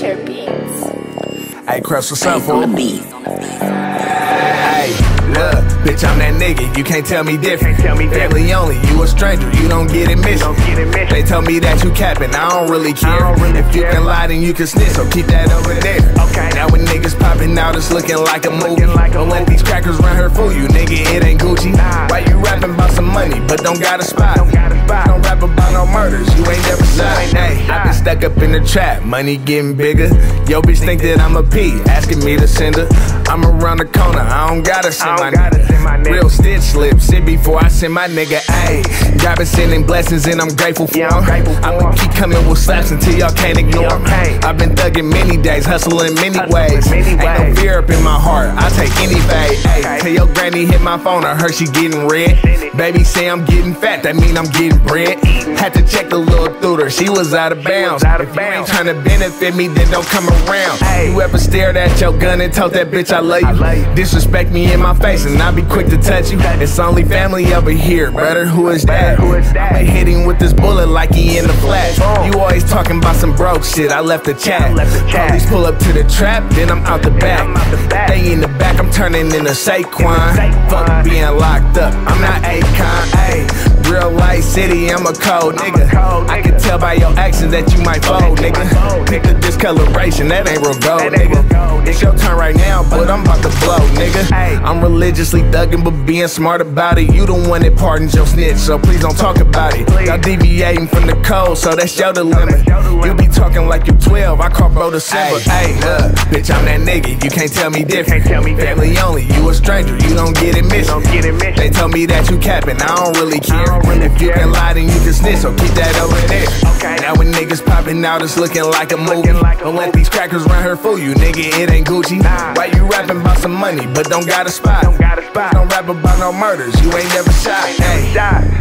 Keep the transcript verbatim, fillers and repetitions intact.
Share beats. Hey, Chris, what's up, fool? Hey, look, bitch, I'm that nigga. You can't tell me different. Family only, you a stranger. You don't get it missing. They tell me that you capping. I don't really care. If you can lie, then you can snitch. So keep that over there. Now when niggas popping out, it's looking like a movie. Don't let these crackers run her fool you, nigga. It ain't Gucci. Why you rapping about some money, but don't got a spot? Don't rap about no murders. You ain't never shot. Hey, I been stuck up in the trap. Money getting bigger. Yo, bitch think that I'm a P, asking me to send her. I'm around the corner. I don't gotta send my nigga. Real stitch slip, sit before I send my nigga. Ayy, God been sending blessings and I'm grateful for them. I'ma keep coming with slaps until y'all can't ignore them. I've been thugging many days, hustling many ways. Ain't no fear up in my heart, I take any fade. Ayy, tell your granny hit my phone, I heard she getting red. Baby say I'm getting fat, that mean I'm getting bread. Had to check the little thooter, she was out of bounds. If you ain't trying to benefit me, then don't come around. You ever stared at your gun and told that bitch I love you? Disrespect me in my face and I'll be quick to touch you. It's only family over here, brother. Who is that? I'ma hit him with this bullet like he in the flash. You always talking about some broke shit. I left the chat. Police pull up to the trap, then I'm out the back. They in the back, I'm turning into Saquon. Fuck being locked up, I'm not Akon. Ayy, real life city, I'm a cold nigga. I can tell by your actions that you might fold, nigga. Pick the discoloration, that ain't real gold, nigga. It's your turn right now, but I'm about to blow, nigga. I'm religiously thugging, but being smart about it. You the one that pardons your snitch, so please don't talk about it. Y'all deviating from the code, so that's your dilemma. You be talking like you twelve, I call bro December. Hey, look, bitch, I'm that nigga, you can't tell me different. Family only, you a stranger, you don't get it missing. They tell me that you capping, I don't really care. If you can lie, then you can snitch, so keep that over there. Now when niggas popping out, it's looking like a movie. Don't let these crackers run her fool you, nigga, it ain't Gucci. Why you rapping about some money, but don't got a spot? Don't rap about no murders, you ain't never shot. Hey.